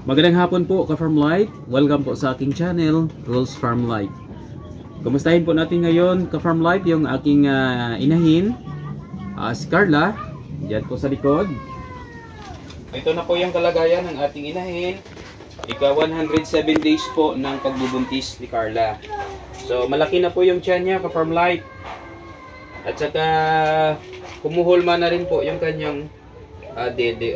Magandang hapon po ka-Farm Life. Welcome po sa aking channel, Rules Farm Life. Kumustahin po natin ngayon ka-Farm Life yung aking inahin, si Carla. Diyan po sa likod. Ito na po yung kalagayan ng ating inahin. Ika 107 days po ng pagbubuntis ni Carla. So malaki na po yung tiyan niya ka-Farm Life. At saka kumuhulma na rin po yung kanyang dede.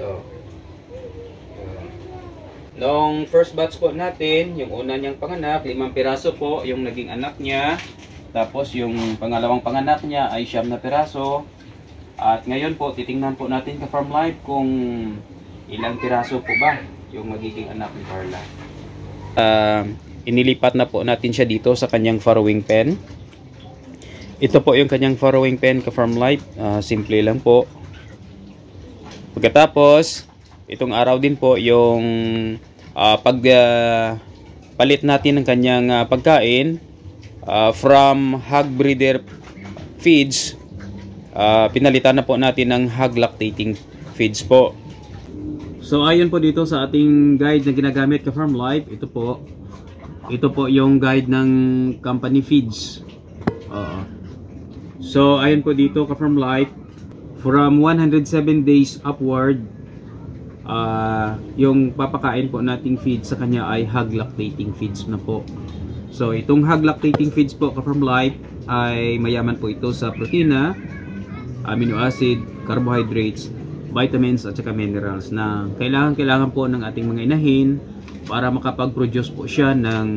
Noong first batch po natin, yung una niyang panganak, 5 piraso po yung naging anak niya. Tapos yung pangalawang panganak niya ay 9 na piraso. At ngayon po, titingnan po natin ka-Farm Life kung ilang piraso po ba yung magiging anak ni Carla. Inilipat na po natin siya dito sa kanyang farrowing pen. Ito po yung kanyang farrowing pen ka-Farm Life. Simple lang po. Pagkatapos, itong araw din po yung palit natin ng kanyang pagkain from hog breeder feeds, pinalitan na po natin ng hog lactating feeds po. So ayon po dito sa ating guide na ginagamit ka-Farm Life, ito po yung guide ng company feeds. So ayon po dito ka-Farm Life, from 107 days upward, yung papakain po nating feed sa kanya ay hog lactating feeds na po. So itong hog lactating feeds po ka-Farm Life ay mayaman po ito sa protina, amino acid, carbohydrates, vitamins at saka minerals na kailangan po ng ating mga inahin para makapag-produce po siya ng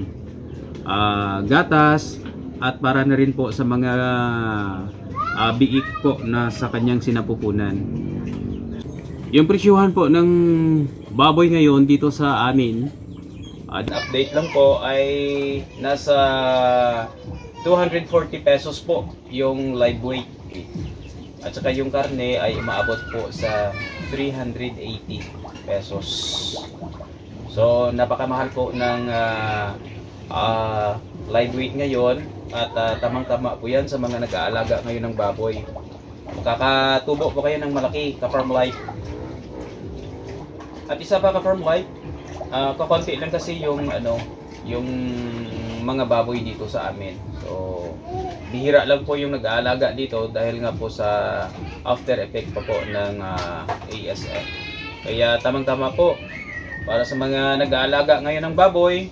gatas at para na rin po sa mga biik po na sa kanyang sinapupunan. Yung presyuhan po ng baboy ngayon dito sa amin, update lang po, ay nasa 240 pesos po yung live weight. At saka yung karne ay umaabot po sa 380 pesos. So napakamahal po ng live weight ngayon at tamang-tama po yan sa mga nag-aalaga ngayon ng baboy. Makakatubo po kayo ng malaki ka-Farm Life. At isa pa ka-Farm Life, kakonti lang kasi yung yung mga baboy dito sa amin. So bihira lang po yung nag-aalaga dito dahil nga po sa after effect pa po ng ASF. Kaya tamang-tama po para sa mga nag-aalaga ngayon ng baboy,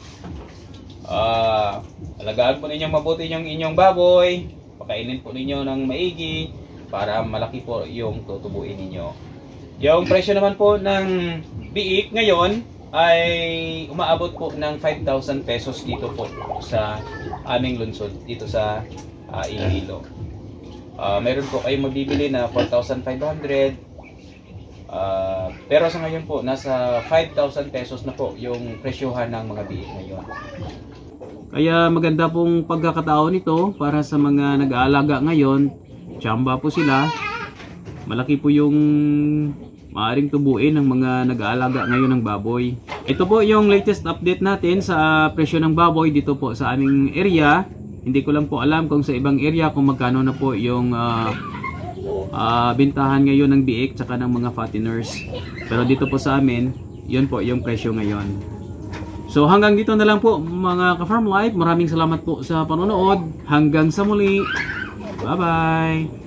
alagaan po ninyong mabuti yung inyong baboy, pakainin po ninyo ng maigi para malaki po yung tutubuin ninyo. Yung presyo naman po ng biik ngayon ay umaabot po ng 5,000 pesos dito po sa aming lungsod, dito sa Iloilo. Meron po kayong mabibili na 4,500. Pero sa ngayon po, nasa 5,000 pesos na po yung presyohan ng mga biik ngayon. Kaya maganda pong pagkakataon nito para sa mga nag-aalaga ngayon. Tsamba po sila. Malaki po yung maaaring tubuin ng mga nag-aalaga ngayon ng baboy. Ito po yung latest update natin sa presyo ng baboy dito po sa aming area. Hindi ko lang po alam kung sa ibang area kung magkano na po yung bintahan ngayon ng biik tsaka ng mga fatteners. Pero dito po sa amin, yun po yung presyo ngayon. So hanggang dito na lang po mga ka-Farm Life. Maraming salamat po sa panonood. Hanggang sa muli. Bye bye.